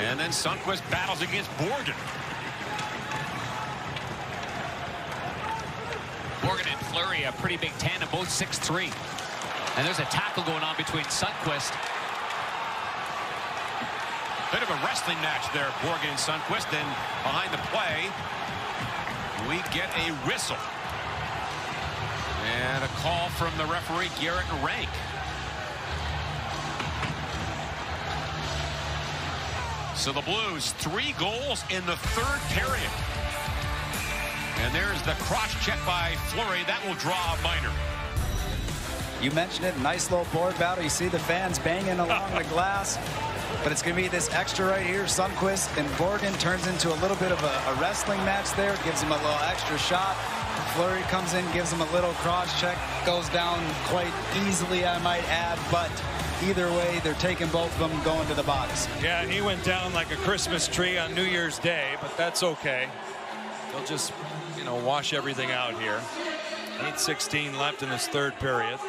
And then Sundqvist battles against Borgen. Borgen and Fleury, a pretty big tandem, both 6'3". And there's a tackle going on between Sundqvist. Bit of a wrestling match there, Borgen and Sundqvist. Then behind the play, we get a whistle. And a call from the referee, Garrett Rank. So the Blues, 3 goals in the 3rd period. And there's the cross check by Fleury. That will draw a minor. You mentioned it, nice little board battle. You see the fans banging along the glass. But it's going to be this extra right here. Sundqvist and Borgen turns into a little bit of a wrestling match there. Gives him a little extra shot. Fleury comes in, gives him a little cross check. Goes down quite easily, I might add. But either way, they're taking both of them going to the box. Yeah, he went down like a Christmas tree on New Year's Day, but that's okay. They'll just, wash everything out here. 8:16 left in this 3rd period.